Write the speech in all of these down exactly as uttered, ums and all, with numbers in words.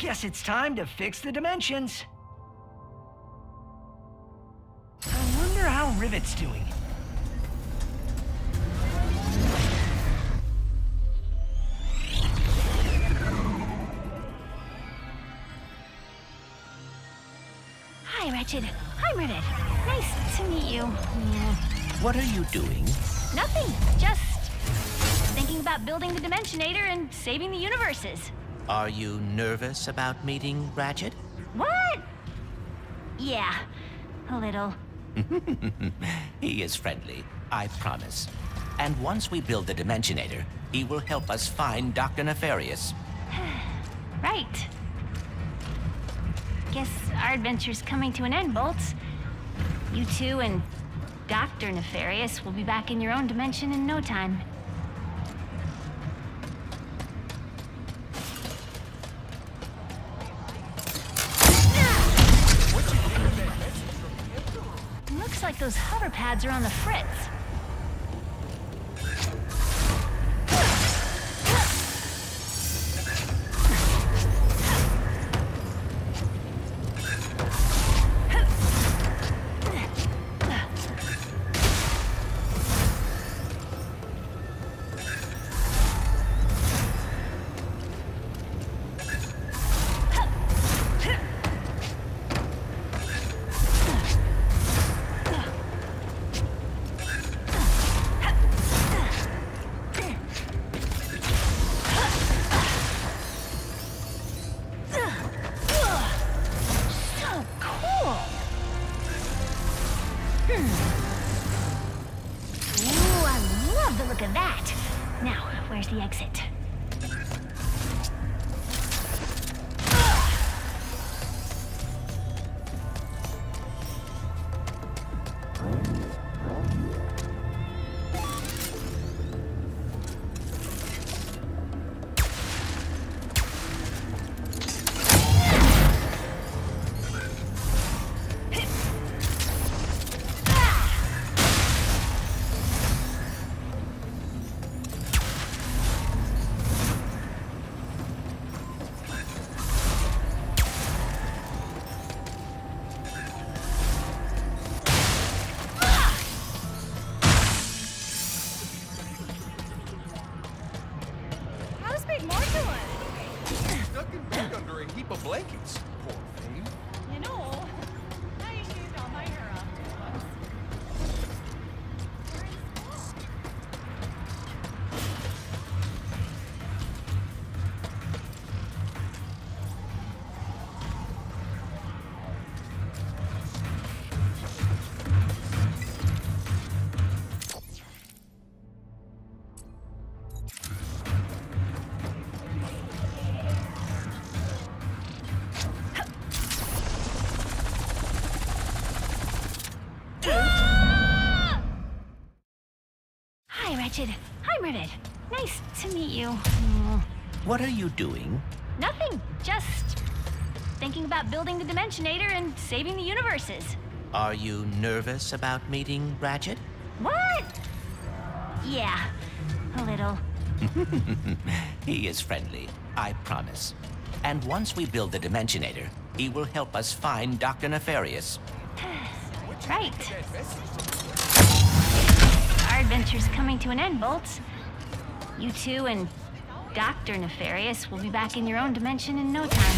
Guess it's time to fix the dimensions. I wonder how Rivet's doing. Hi, Ratchet. Hi, Rivet. Nice to meet you. Yeah. What are you doing? Nothing. Just thinking about building the Dimensionator and saving the universes. Are you nervous about meeting Ratchet? What? Yeah, a little. He is friendly, I promise. And once we build the Dimensionator, he will help us find Doctor Nefarious. Right. Guess our adventure's coming to an end, Bolts. You two and Doctor Nefarious will be back in your own dimension in no time. Looks like those hover pads are on the fritz. Look at that. Now, where's the exit? Blankets, poor thing. You know, I shaved all my hair off once. Ratchet. Hi, Rivet. Nice to meet you. Mm. What are you doing? Nothing. Just thinking about building the Dimensionator and saving the universes. Are you nervous about meeting Ratchet? What? Yeah, a little. He is friendly, I promise. And once we build the Dimensionator, he will help us find Doctor Nefarious. Right. Our adventure's coming to an end, Bolts. You two and Doctor Nefarious will be back in your own dimension in no time.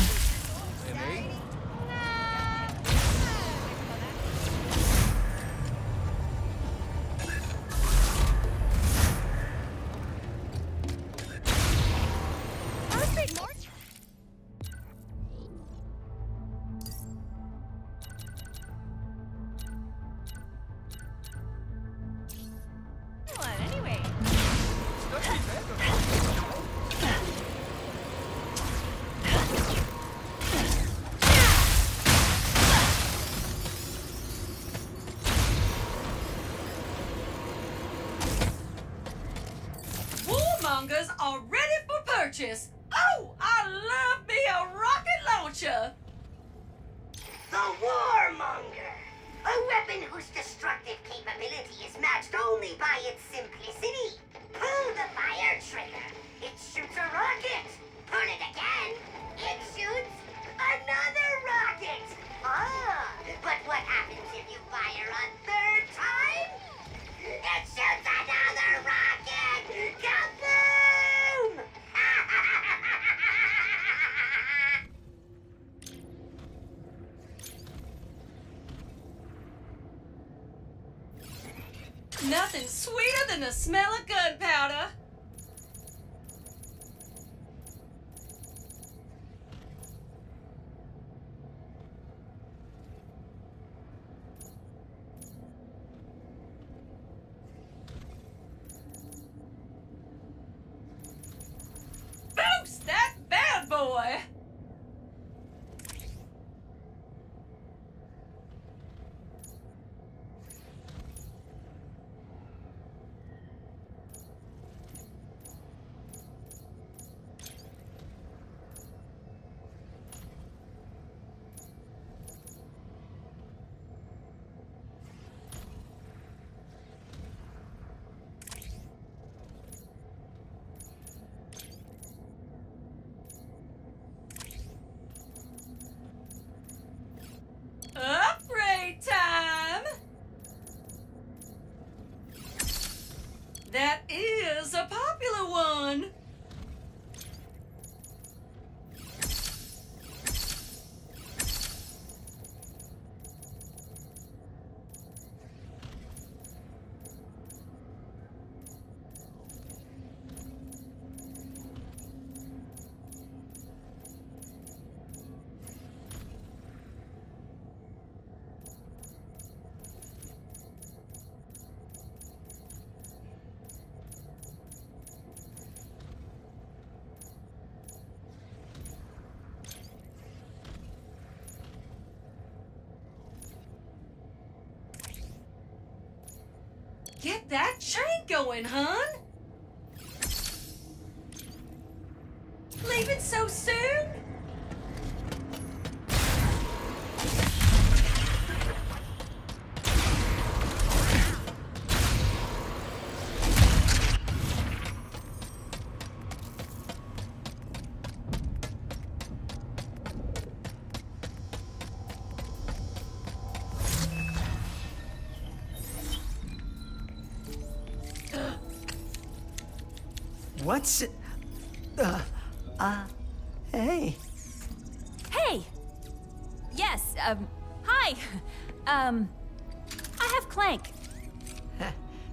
Are ready for purchase. Oh, I love me a rocket launcher. The Warmonger, a weapon whose destructive capability is matched only by its simplicity. Pull the fire trigger, it shoots a rocket. Pull it again, it shoots Nothing sweeter than the smell of gunpowder. Boost that bad boy! Upgrade time! That is a popular one. Get that chain going, hon! Leaving so soon? What's it? Uh, uh, hey. Hey! Yes, um, hi. Um, I have Clank. Huh?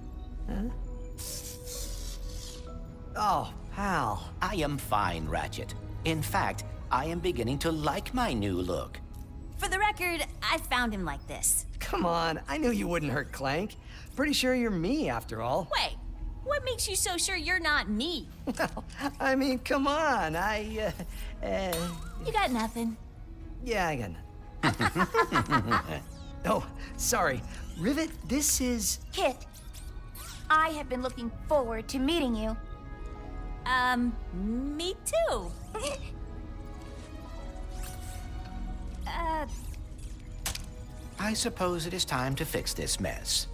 Oh, pal. I am fine, Ratchet. In fact, I am beginning to like my new look. For the record, I found him like this. Come on, I knew you wouldn't hurt Clank. Pretty sure you're me, after all. Wait, what makes you so sure you're not me? Well, I mean, come on, I, uh, uh... You got nothing. Yeah, I got nothing. Oh, sorry. Rivet, this is... Kit, I have been looking forward to meeting you. Um, me too. uh... I suppose it is time to fix this mess.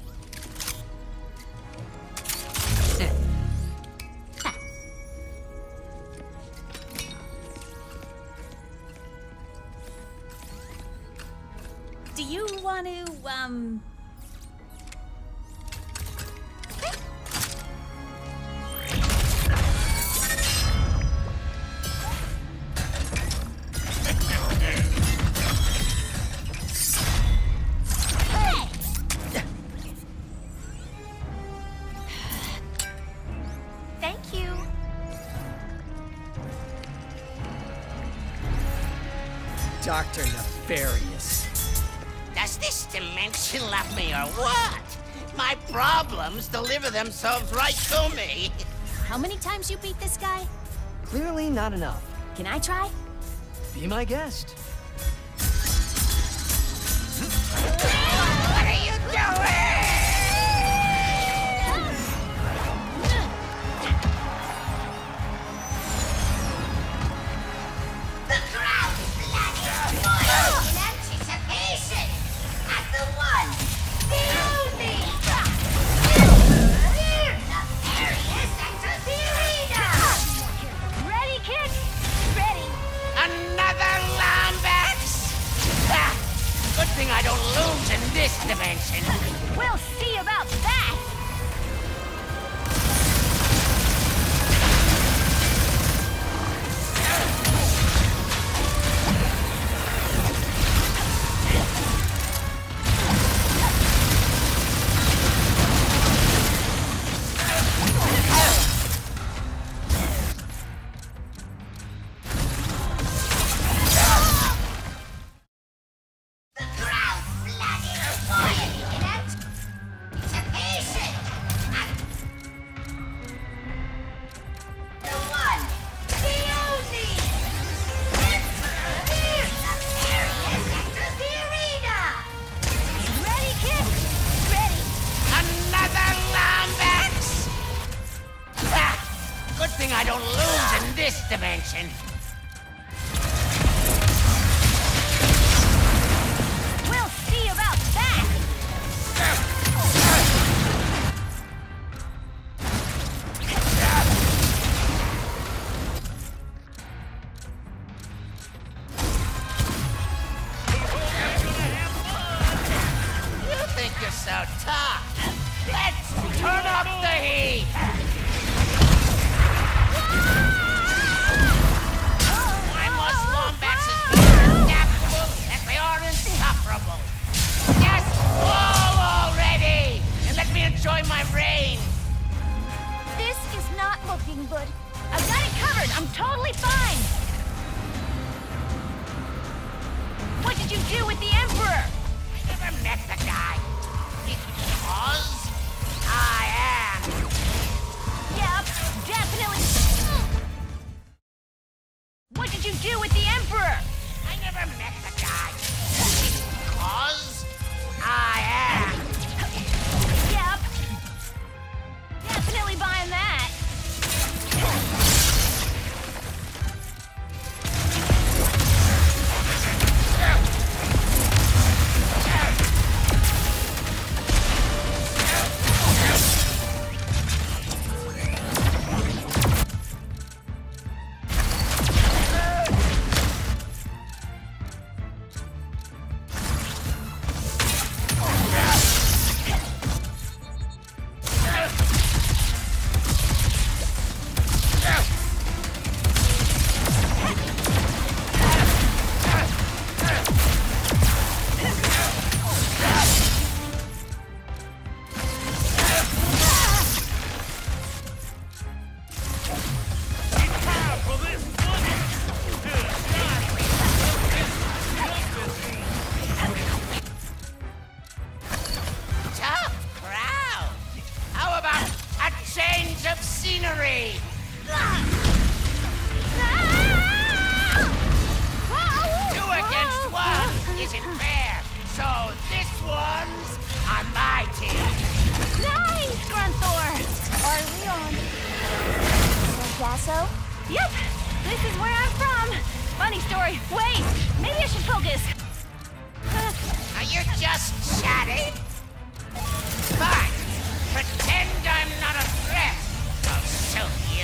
Do you want to, um... Thank you. Doctor Nefarious. Does this dimension love me or what? My problems deliver themselves right to me. How many times you beat this guy? Clearly not enough. Can I try? Be my guest. What are you doing? The crowd is bloody in anticipation at the one, the only, Nefarious enters the arena! Ready, kid? Ready. Another Lambex? Ha! Good thing I don't lose in this dimension. We'll see about that. dimension. We'll see about that! You think you're so tough? Let's turn up the heat! I'm lost wombats as adaptable as they are insufferable. Just fall already and let me enjoy my reign. This is not looking good. I've got it covered! I'm totally fine! What did you do with the Emperor? I never met the guy. Because I am. Yep, definitely. What did you do with the Emperor? I never met the guy. Because I am. Yep. Definitely buying that. Tough crowd. How about a change of scenery? Two against one isn't fair, so this one's on my team. Nice, Grunthor! Are we on Sargasso? Yep, this is where I'm from. Funny story. Wait, maybe I should focus. Are you just chatting? Fine. Pretend I'm not a threat. I'll show you.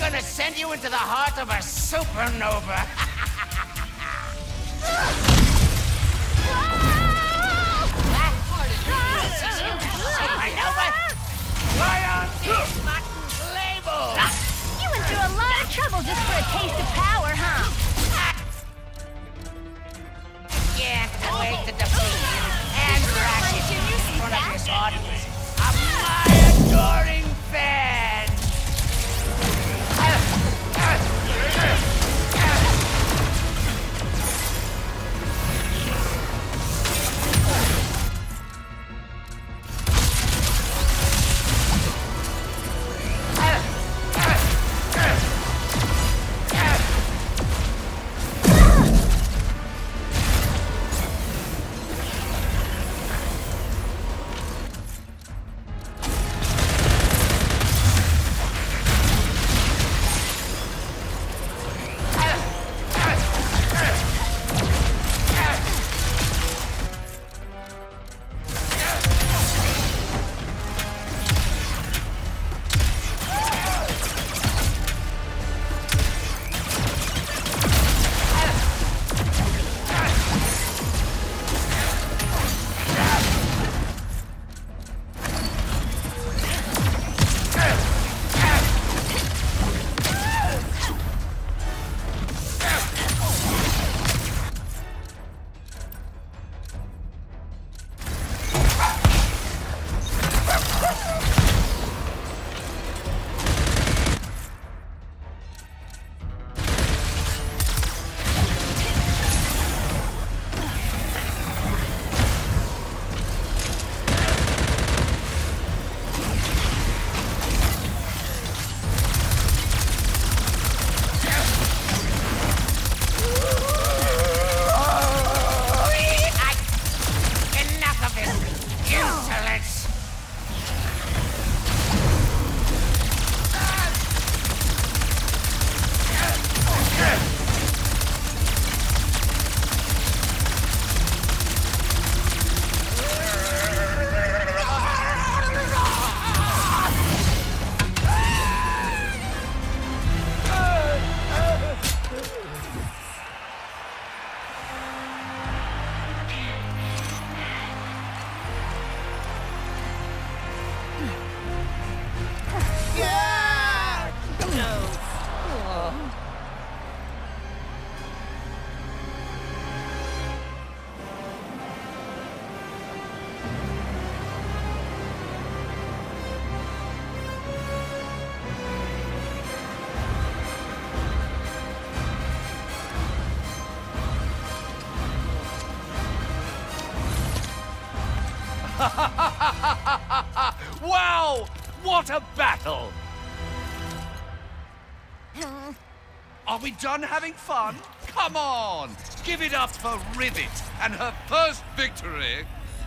gonna send you into the heart of a supernova. Supernova? Why aren't these buttons labeled? You went through a lot of trouble just for a taste of power, huh? Yeah, I wait to defeat you and Ratchet in front of this audience of my adoring fans. Wow! What a battle! Are we done having fun? Come on! Give it up for Rivet and her first victory!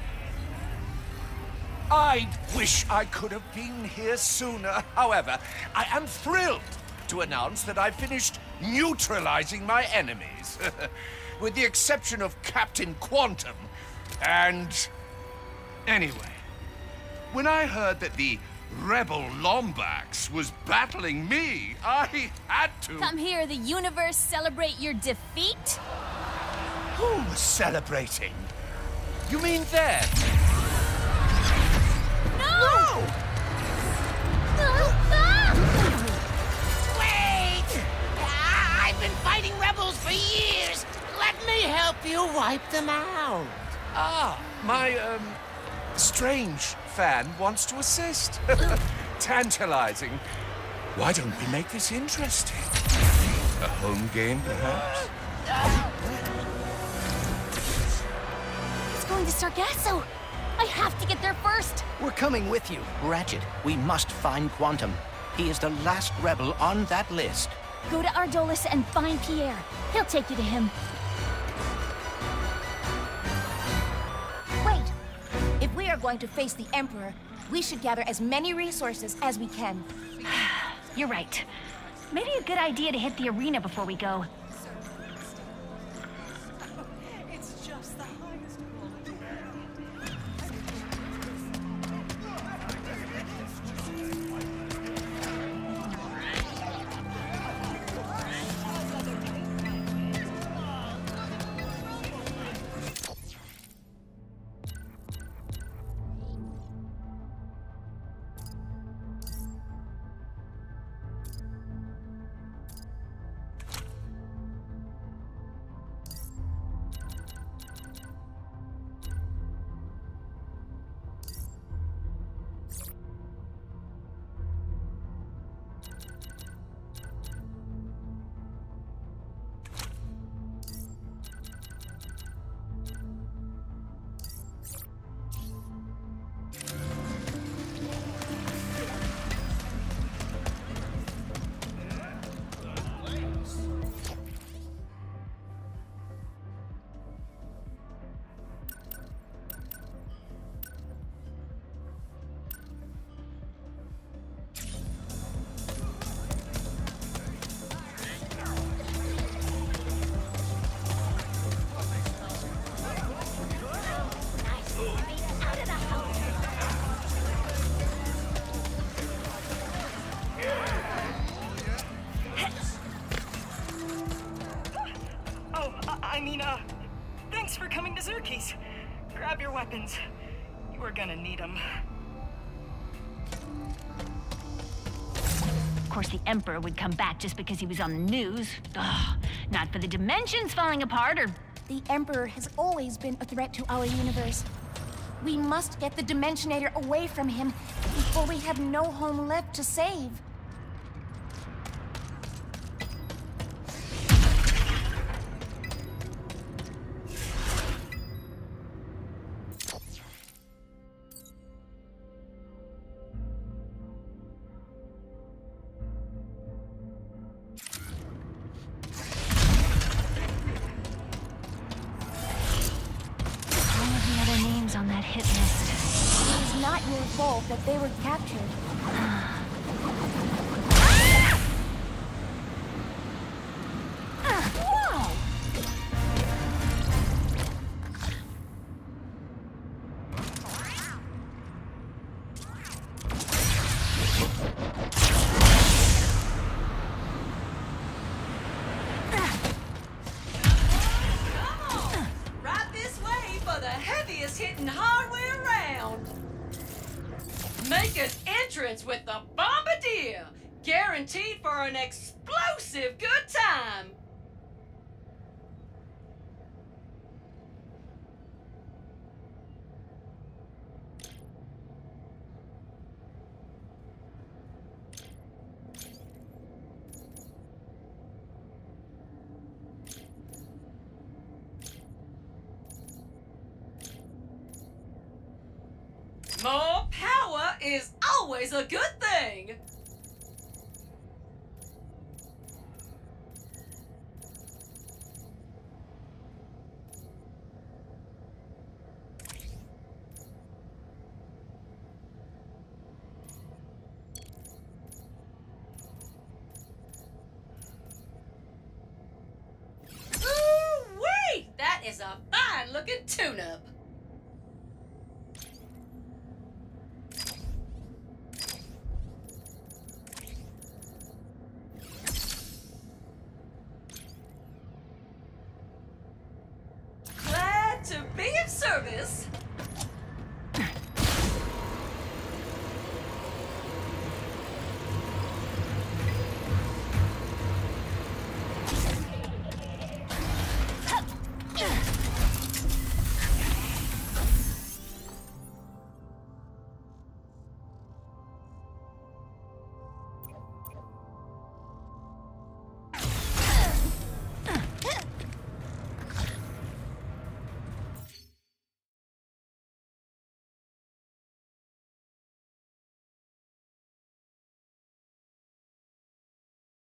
I wish I could have been here sooner. However, I am thrilled to announce that I finished neutralizing my enemies. With the exception of Captain Quantum and... Anyway, when I heard that the Rebel Lombax was battling me, I had to... Come hear the universe celebrate your defeat? Who was celebrating? You mean them? No! Wait! I- I've been fighting rebels for years. Let me help you wipe them out. Ah, my, um, strange fan wants to assist. Tantalizing. Why don't we make this interesting? A home game, perhaps? It's going to Scarstu. I have to get there first. We're coming with you. Ratchet, we must find Quantum. He is the last rebel on that list. Go to Ardolis and find Pierre. He'll take you to him. Wait. If we are going to face the Emperor, we should gather as many resources as we can. You're right. Maybe a good idea to hit the arena before we go. Thanks for coming to Zurkie's. Grab your weapons. You are gonna need them. Of course, the Emperor would come back just because he was on the news. Ugh, not for the dimensions falling apart or... The Emperor has always been a threat to our universe. We must get the Dimensionator away from him before we have no home left to save. On that hit list. It is not your fault that they were captured. Whoa! Hitting hardware around. Make an entrance with the Bombardier, guaranteed for an explosive good time. More power is always a good thing! Ooh-wee! That is a fine-looking tune-up!